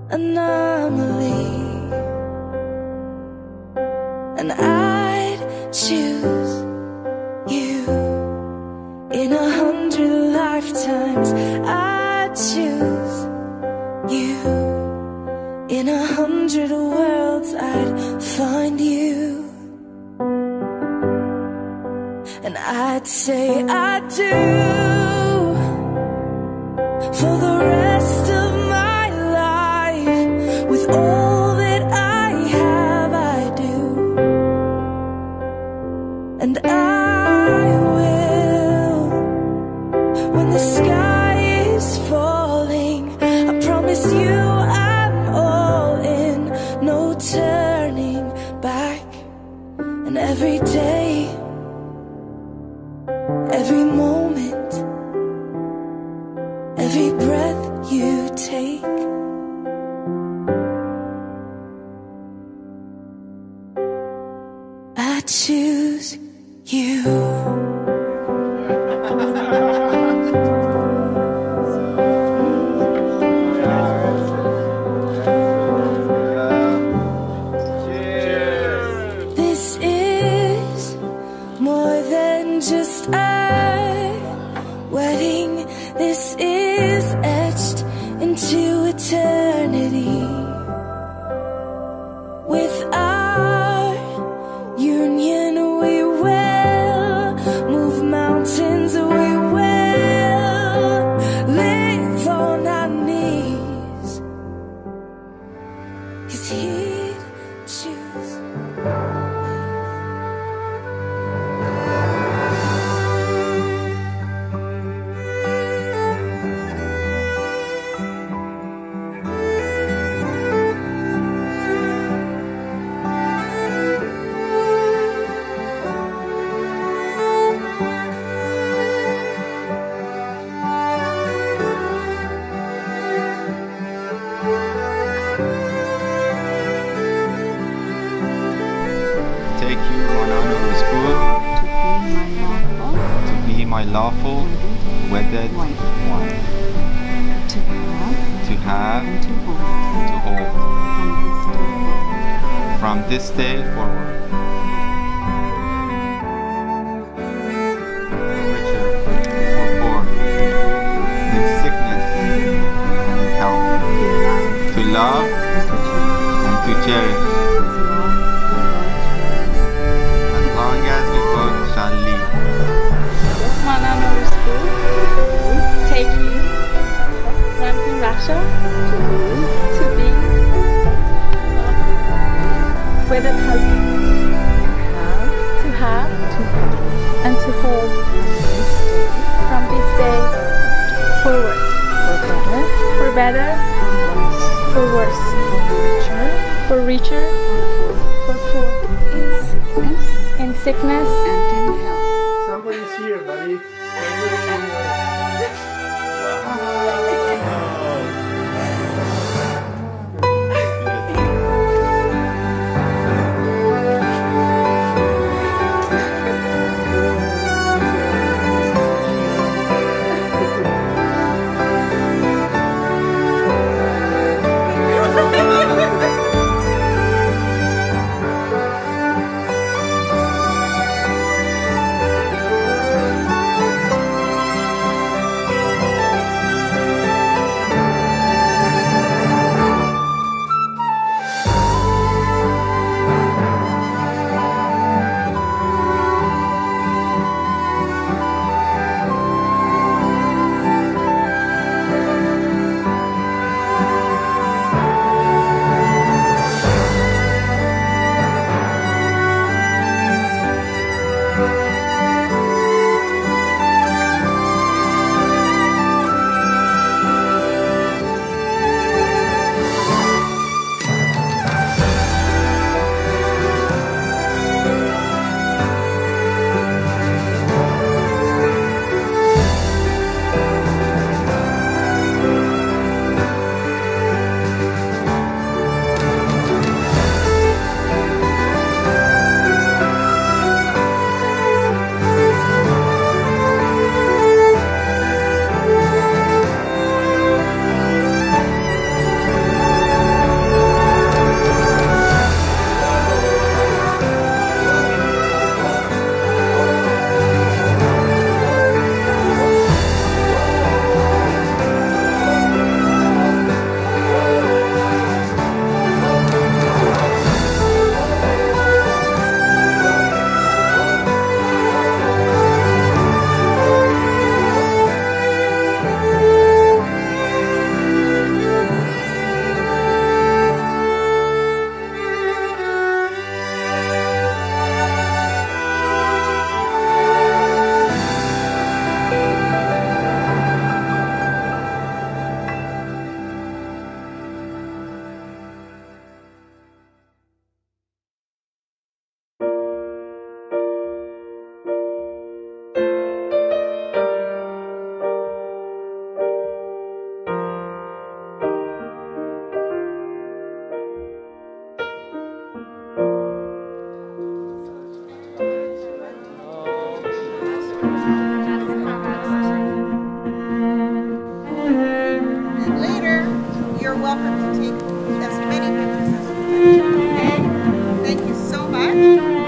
anomaly, and I'd choose you in 100 lifetimes. I'd choose you in 100 worlds. I'd find you, and I'd say I do for the rest of my life. With all that I have, I do, and I will. When the sky is falling, I promise you I'm all in, no turning back. And every day, every moment, every breath you take, I choose you. This is more than just a wedding. This is etched into eternity. With our union, we will move mountains. We will live on our knees, 'cause he'd choose. Take you, one honorable spoon, to be my lawful wedded wife, to have, to hold, from this day forward. Richer or poor, in sickness and in health, to love and to cherish, as long as we both shall live. Take you, Ramtin, Russia, to be wedded husband, to have, and to hold, from this day forward, for better, for worse, for richer, for poor, in sickness and in health. Somebody's here, buddy. welcome to take as many pictures as you like. Okay? Thank you so much.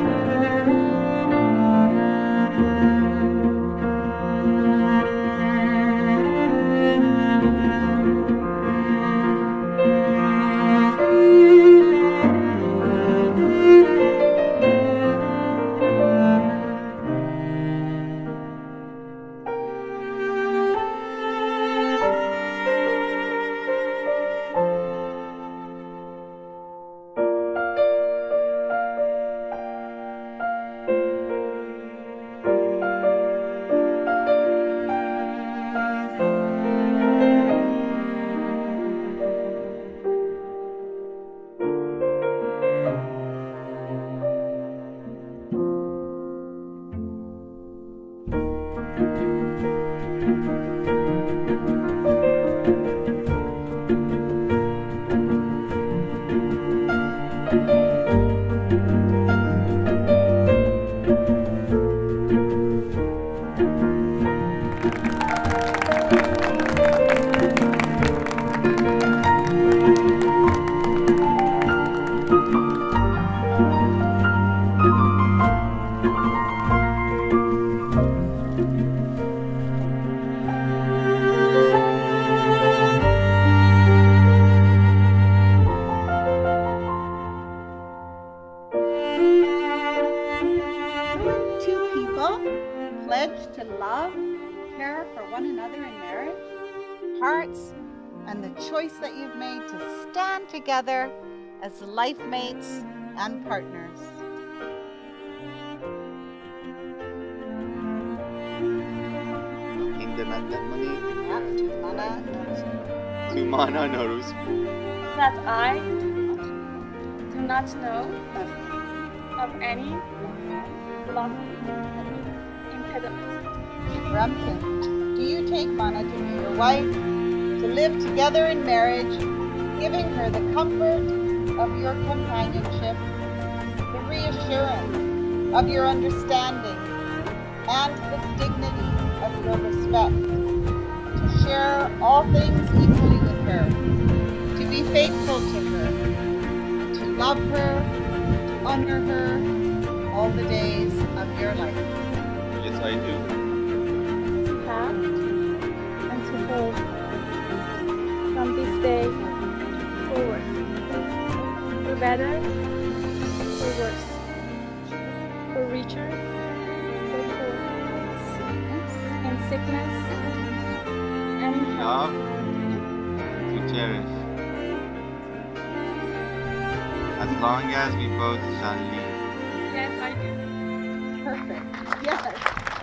Pledge to love, care for one another in marriage, hearts, and the choice that you've made to stand together as life mates and partners. Hindi nagkamali. Yeah, Tumana knows. That I do not know of any lawful impediment. Ramtin, do you take Mana to be your wife, to live together in marriage, giving her the comfort of your companionship, the reassurance of your understanding, and the dignity of your respect, to share all things equally with her, to be faithful to her, to love her, to honor her all the days of your life? Yes, I do. To have and to hold from this day forward, for better, for worse, for richer, for poor, in sickness and in health. Love to cherish. As long as we both shall live. Yes, I do. Perfect. Yes.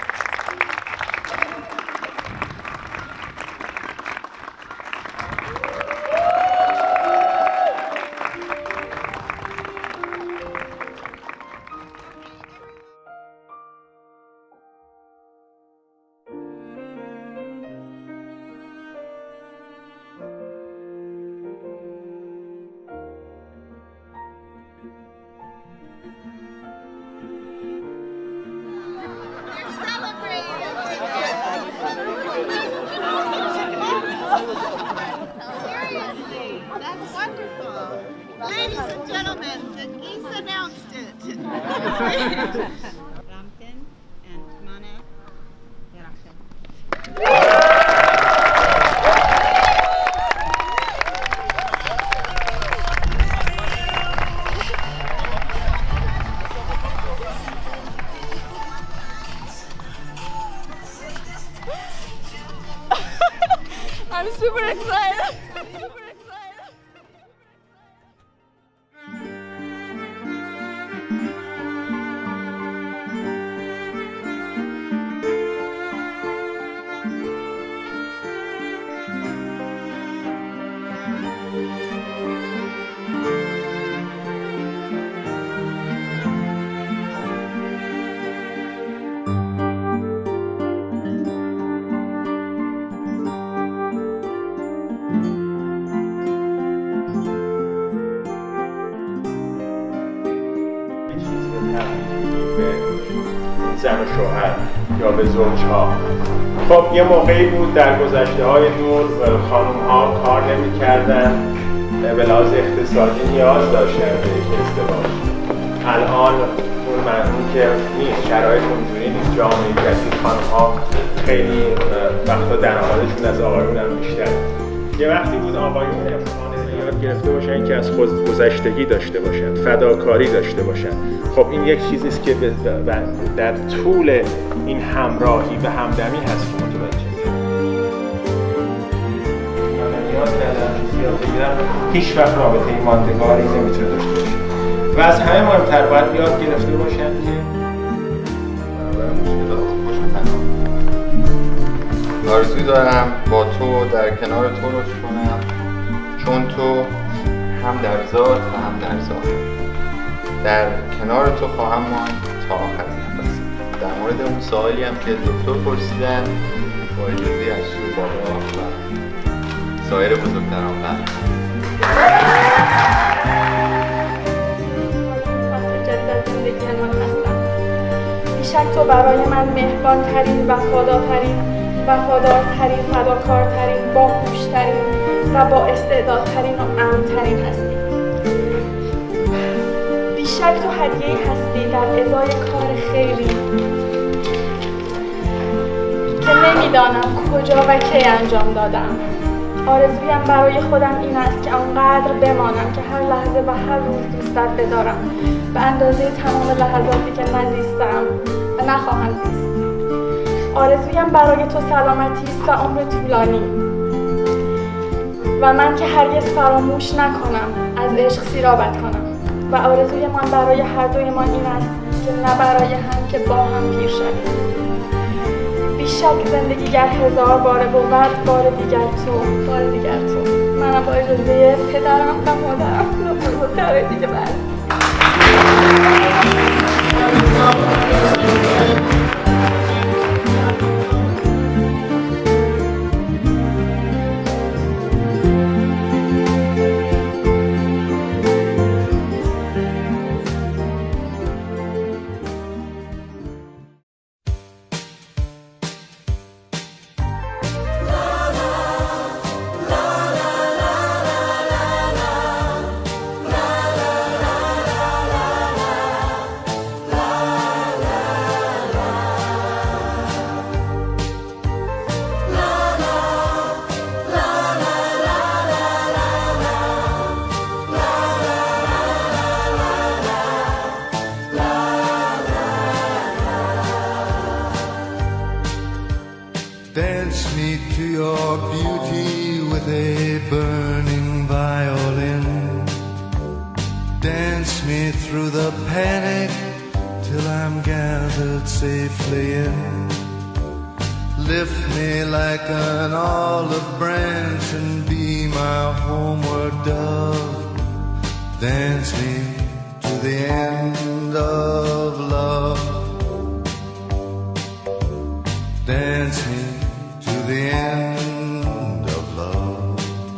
That's wonderful. Ladies and gentlemen, the geese announced it. Ramtin and Mana. I'm super excited. Santa Shore Island. یا به زوجها. خب یه موقعی بود در گذشته‌های دور خانم‌ها کار نمی‌کردن، به لحاظ اقتصادی نیاز داشتن به یک ازدواج. الان اون که نیست، شرایط اونجوری نیست، جامعه کسی خانم‌ها خیلی وقتا درآمدشون از آقایون هم بیشتر. یه وقتی بود آقایون یاد گرفته باشن که از خودگذشتگی داشته باشن، فداکاری داشته باشن. خب این یک چیزی است که در طول این همراهی و همدمی هست که متوجه نیاز ندارن زیاد بگیرن، هیچ وقت رابطه ماندگاری نمیتونه داشته باشه. و از همه مهمتر باید یاد گرفته باشن که آرزوی دارم با تو در کنار تو رشد کنم، چون تو هم در ذات و هم در ظاهر. در کنار تو خواهم ماند تا آخرین نفس. در مورد اون سوالی هم که دکتر پرسیدن با اجازه از شروع بابا و سایر بزرگتران قبل. بیشک تو برای من مهربان‌ترین، وفادارترین، فداکارترین، باهوش‌ترین و با استعدادترین و امن‌ترین هستی. بیشک تو هدیه‌ای هستی در ازای کار خیری که نمیدانم کجا و کی انجام دادم. آرزویم برای خودم این است که آنقدر بمانم که هر لحظه و هر روز دوستت بدارم به اندازه تمام لحظاتی که نزیستم و نخواهم زیست. آرزویم برای تو سلامتی است و عمر طولانی و من که هرگز فراموش نکنم از عشق سیرابت کنم. و آرزویمان برای هر دویمان این است که نه برای هم که با هم پیر شویم. بیشک زندگی گر هزار باره بود، بار دیگر تو. منم با اجازه پدرم و مادرم و بزرگترهای دیگه Dance me to your beauty with a burning violin. Dance me through the panic till I'm gathered safely in. Lift me like an olive branch and be my homeward dove. Dance me to the end of love. Dance me to the end of love.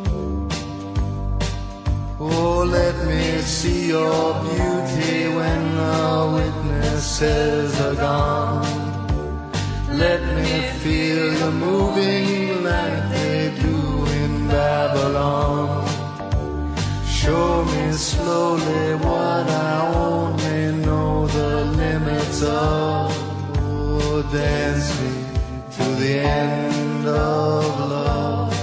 Oh, let me see your beauty when the witnesses are gone. Let me feel you moving like they do in Babylon. Show me slowly what I only know the limits of. Oh, dance me to the end of love.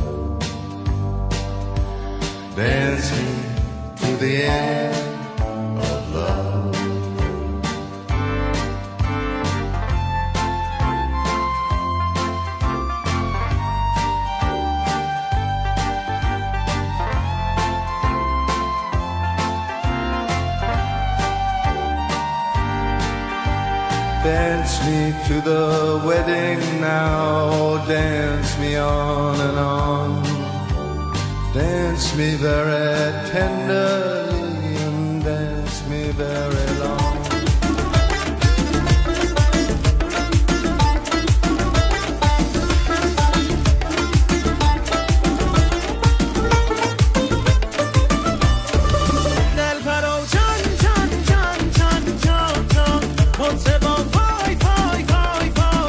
Dance me to the end of love. Dance me to the wedding now, dance me on and on. Dance me very tenderly and dance me very long. What's about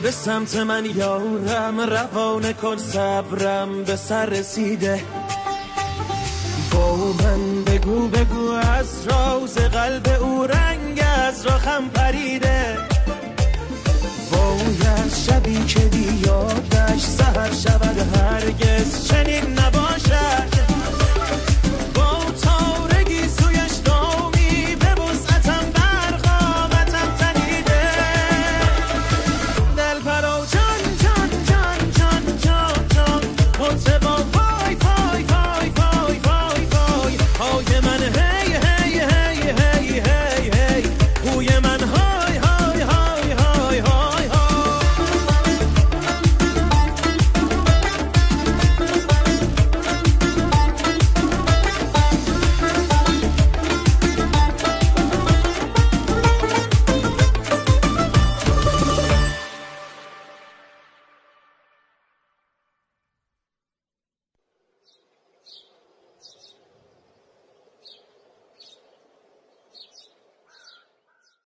به سمت من یارم، روانه کن صبرم به سر رسیده. با من بگو بگو از راز قلب او رنگ از راخم پریده. وای از شبی که بی یادش سحر شود هرگز چنین